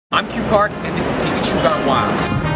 I'm Qpark, and this is Pikachu Gone Wild.